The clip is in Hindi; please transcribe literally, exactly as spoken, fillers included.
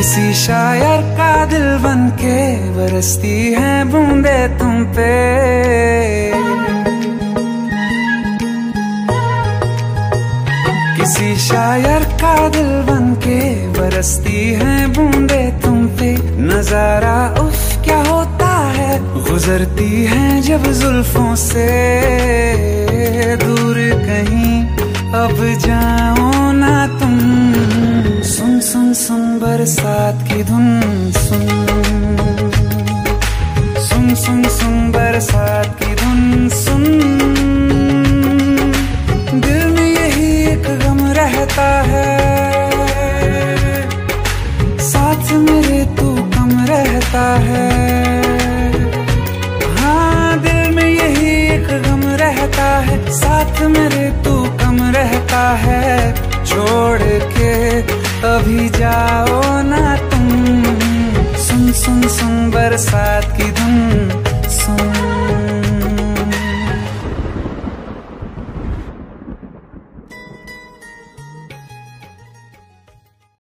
किसी शायर का दिल बनके बरसती है बूंदे तुम पे। किसी शायर का दिल बनके बरसती है बूंदे तुम पे। नजारा उफ क्या होता है, गुजरती है जब जुल्फों से। दूर कहीं अब जाओ ना तुम, सुन सुन सुन बरसात की धुन सुन। सुन सुन सुन बरसात की धुन सुन। दिल में यही एक गम रहता है, साथ मेरे तू कम रहता है। हाँ दिल में यही एक गम रहता है, साथ मेरे तू कम रहता है। छोड़ के अभी जाओ ना तुम, सुन सुन सुन बरसात